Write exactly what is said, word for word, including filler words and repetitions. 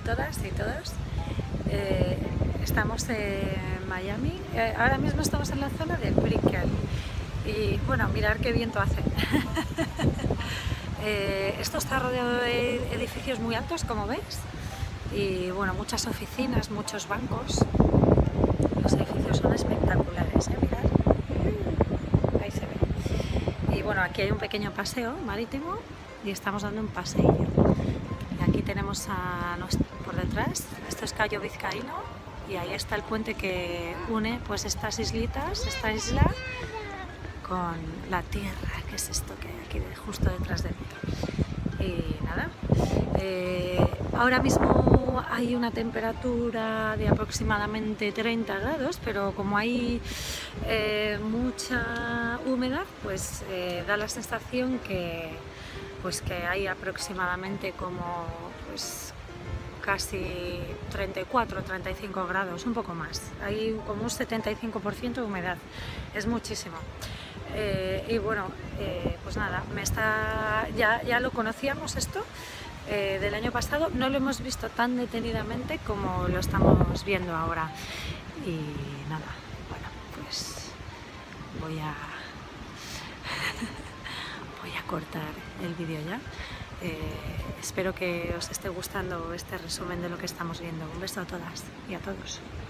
todas y todos. Eh, estamos en Miami, eh, ahora mismo estamos en la zona de Brickell y bueno, mirar qué viento hace. eh, esto está rodeado de edificios muy altos, como veis, y bueno, muchas oficinas, muchos bancos. Los edificios son espectaculares, ¿eh? Mirad, ahí se ve. Y bueno, aquí hay un pequeño paseo marítimo y estamos dando un paseillo. Y aquí tenemos a por detrás, esto es Cayo Vizcaíno, y ahí está el puente que une pues estas islitas, esta isla con la tierra, que es esto que hay aquí justo detrás de mí. Y nada, eh, ahora mismo hay una temperatura de aproximadamente treinta grados, pero como hay eh, mucha humedad, pues eh, da la sensación que, pues, que hay aproximadamente como pues, casi treinta y cuatro, treinta y cinco grados, un poco más. Hay como un setenta y cinco por ciento de humedad, es muchísimo. Eh, y bueno, eh, pues nada, me está, ya, ya lo conocíamos esto eh, del año pasado, no lo hemos visto tan detenidamente como lo estamos viendo ahora. Y nada, bueno, pues voy a, voy a cortar el vídeo ya. Eh, espero que os esté gustando este resumen de lo que estamos viendo. Un beso a todas y a todos.